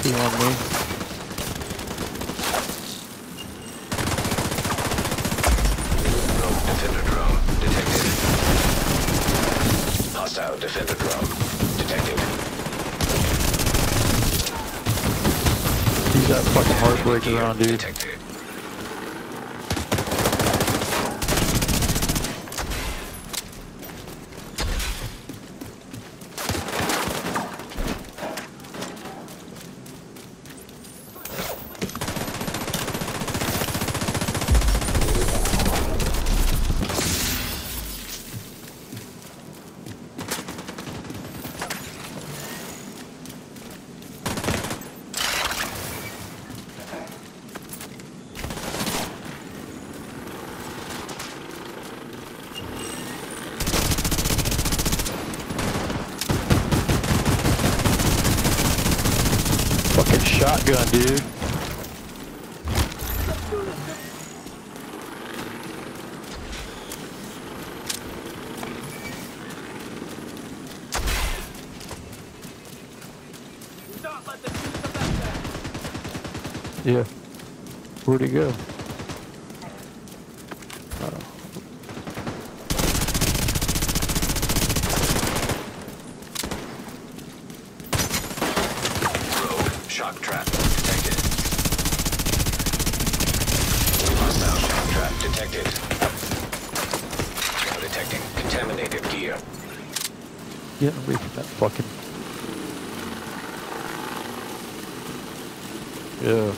Two on me. Rogue defender drone detected. Hostile defender drone detected. He's got fucking heartbreaker on, dude. Detected. Fucking shotgun, dude. Yeah. Where'd he go? Shock trap detected. Hostile shock trap detected. Now detecting contaminated gear. Get away from that fucking... Yeah.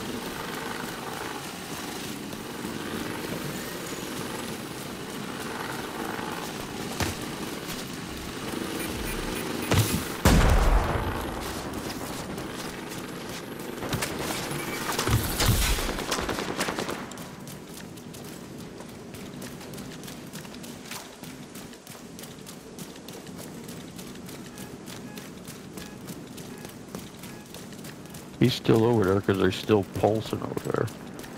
He's still over there because they're still pulsing over there.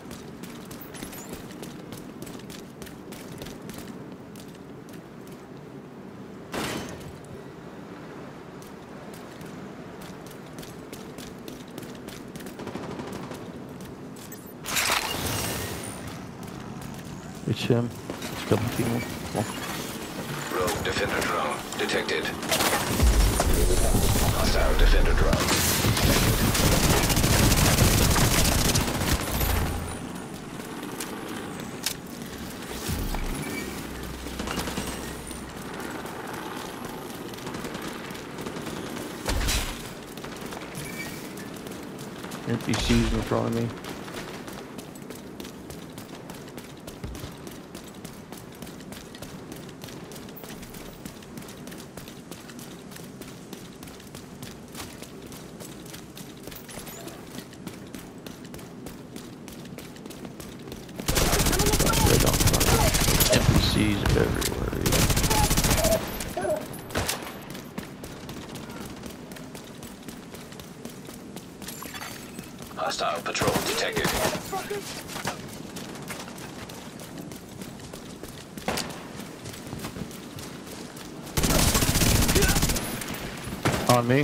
It's him. It's a couple people. Rogue defender drone detected. Hostile defender drone. NPCs in front of me. Right on front of me. NPCs everywhere. Yeah. Hostile patrol detected. On me.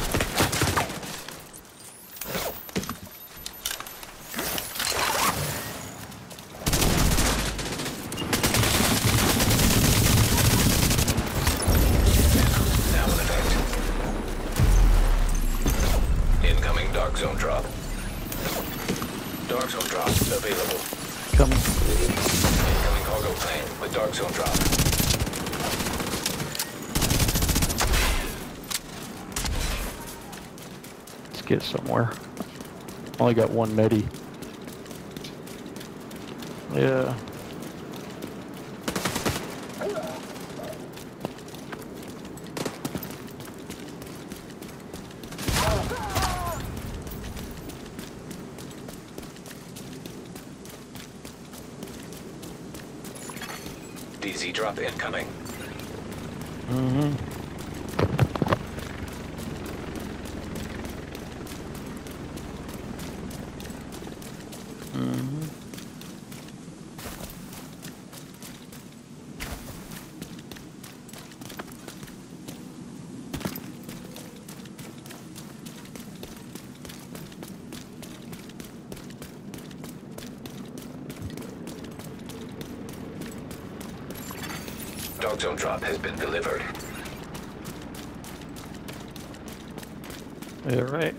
Now in effect. Incoming dark zone drop. Dark zone drop available. Coming. Incoming cargo plane with dark zone drop. Let's get somewhere. Only got one medi. Yeah. DZ drop incoming. Mm-hmm. Mm-hmm. Dark zone drop has been delivered. Yeah, right.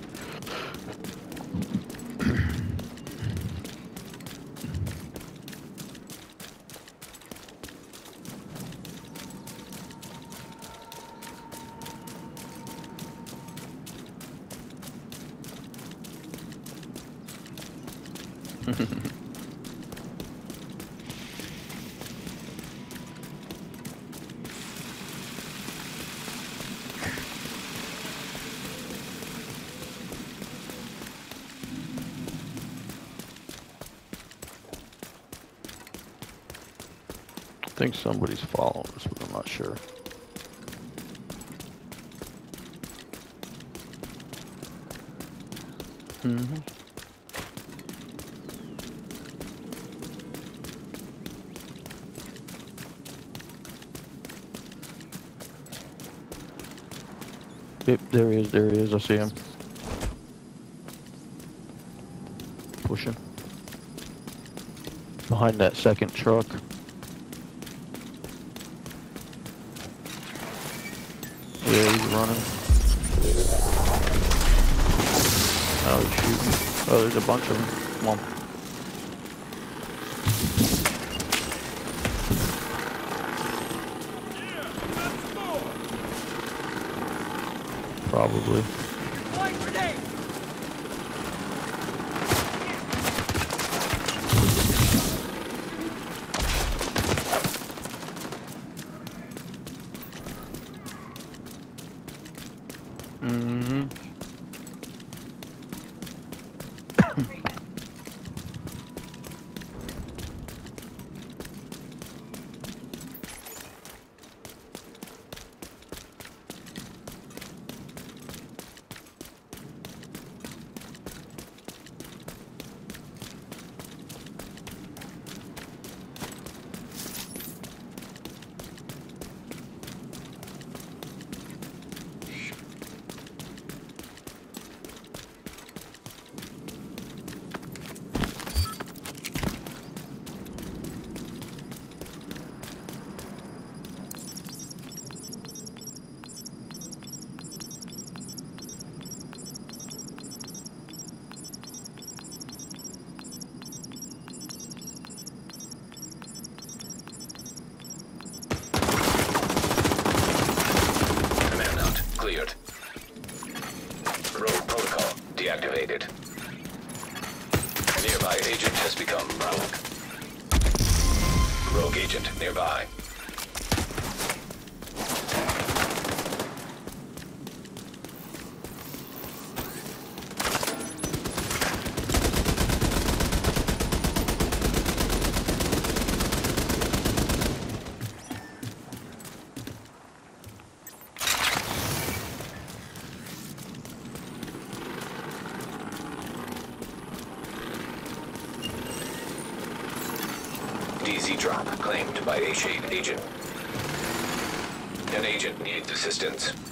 I think somebody's following us, but I'm not sure. Mm-hmm. Yep, there he is, I see him. Pushing. Behind that second truck. Yeah, he's running. Oh, he's shooting. Oh, there's a bunch of them. Come on. Probably. Mm-hmm. Cleared. Rogue protocol deactivated. Nearby agent has become rogue. Rogue agent nearby. DZ drop claimed by A Shade agent. An agent needs assistance.